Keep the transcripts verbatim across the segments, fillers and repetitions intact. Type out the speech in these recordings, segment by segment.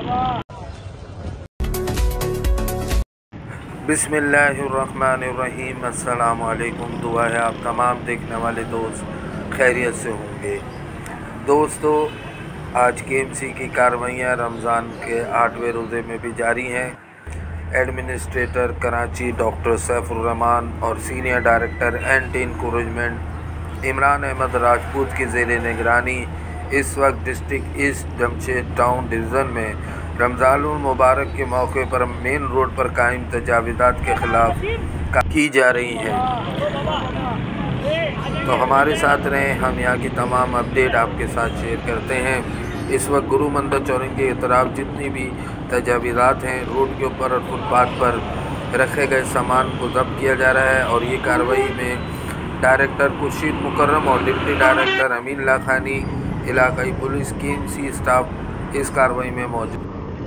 बिस्मिल्लाहिर्रहमानिर्रहीम। अस्सलाम वालेकुम। दुआ है आप तमाम देखने वाले दोस्त खैरियत से होंगे। दोस्तों, आज के एम सी की कार्रवाइयाँ रमज़ान के आठवें रोज़े में भी जारी हैं। एडमिनिस्ट्रेटर कराची डॉक्टर सैफुर्रहमान और senior director anti encroachment Imran Ahmed Rajput की ज़ेर निगरानी इस वक्त district east Jamshed town division में रमज़ानुल मुबारक के मौके पर मेन रोड पर कायम तजावीज़ात के ख़िलाफ़ की जा रही है। तो हमारे साथ रहें, हम यहाँ की तमाम अपडेट आपके साथ शेयर करते हैं। इस वक्त गुरु मंदिर चौरंगी के तरफ जितनी भी तजावीज़ात हैं, रोड के ऊपर और फुटपाथ पर रखे गए सामान को जब्त किया जा रहा है। और ये कार्रवाई में डायरेक्टर खुर्शीद मुकर्रम और डिप्टी डायरेक्टर अमीन लाखानी, इलाकाई पुलिस की एम सी स्टाफ इस कार्रवाई में मौजूद।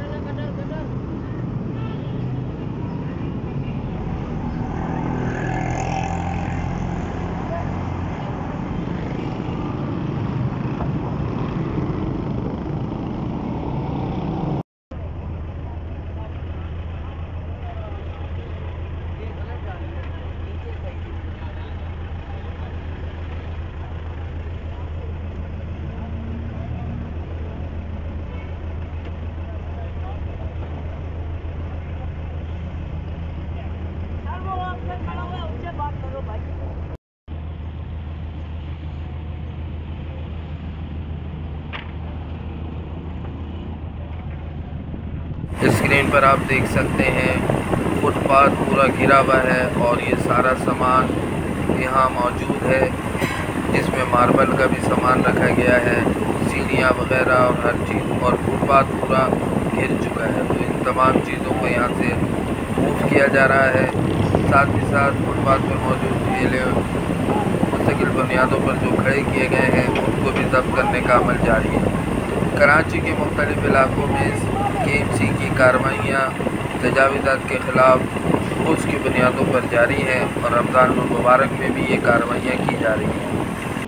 स्क्रीन पर आप देख सकते हैं फुटपाथ पूरा घिरा हुआ है और ये सारा सामान यहाँ मौजूद है, जिसमें मार्बल का भी सामान रखा गया है, सीढ़ियाँ वगैरह और हर चीज़, और फुटपाथ पूरा घिर चुका है। तो इन तमाम चीज़ों को यहाँ से मूव किया जा रहा है। साथ ही साथ फुटपाथ पर मौजूद ठेले मुस्तकिल बुनियादों पर जो खड़े किए गए हैं उनको भी जब्त करने का अमल जारी है। कराची के मुख्तलिफ इलाकों में के एम सी की कार्रवाइयाँ तजावीज़ात के ख़िलाफ़ उसकी बुनियादों पर जारी हैं और रमज़ान मुबारक में भी ये कार्रवाइयाँ की जा रही हैं।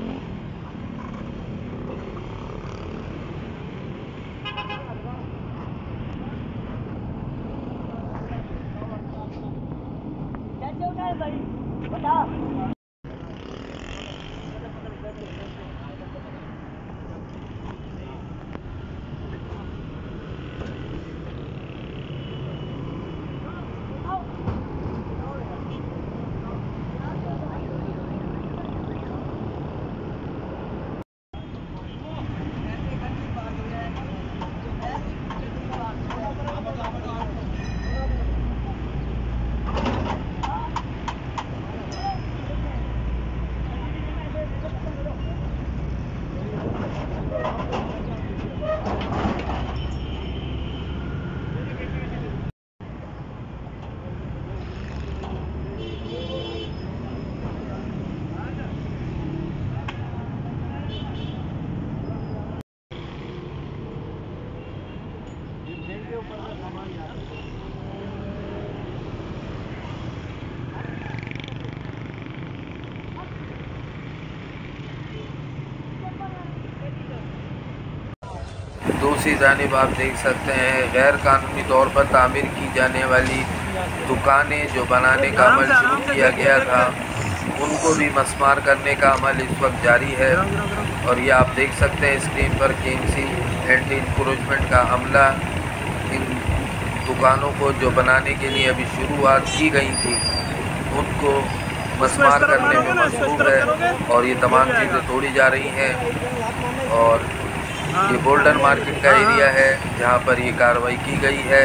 दूसरी जानिब आप देख सकते हैं गैर कानूनी तौर पर तामीर की जाने वाली दुकानें जो बनाने का अमल शुरू किया गया था, उनको भी मस्मार करने का अमल इस वक्त जारी है। और ये आप देख सकते हैं स्क्रीन पर के एम सी एंटी इंकरेजमेंट का अमला इन दुकानों को जो बनाने के लिए अभी शुरुआत की गई थी उनको मस्मार करने में मसरूफ़ है और ये तमाम चीज़ें तोड़ी जा रही हैं। और ये गोल्डन मार्केट का एरिया है जहाँ पर ये कार्रवाई की गई है।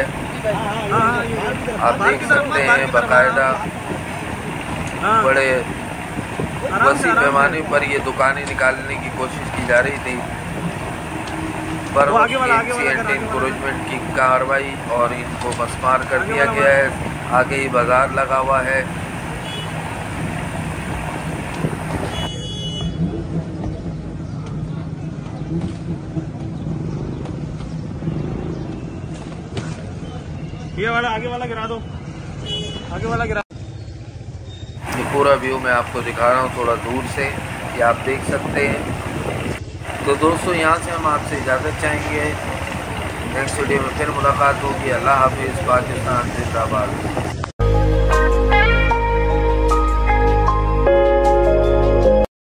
आप देख सकते हैं बाकायदा बड़े वसी पैमाने पर ये दुकानें निकालने की कोशिश की जा रही थी, पर एंटी इंकरेजमेंट की कार्रवाई और इनको मस्मार कर दिया गया है। आगे ही बाज़ार लगा हुआ है। ये वाला आगे वाला गिरा दो, आगे वाला गिरा। ये पूरा व्यू मैं आपको दिखा रहा हूँ थोड़ा दूर से, ये आप देख सकते हैं। तो दोस्तों यहाँ से हम आपसे इजाज़त चाहेंगे। नेक्स्ट वीडियो में फिर मुलाकात होगी। अल्लाह हाफिज़। पाकिस्तान जिंदाबाद।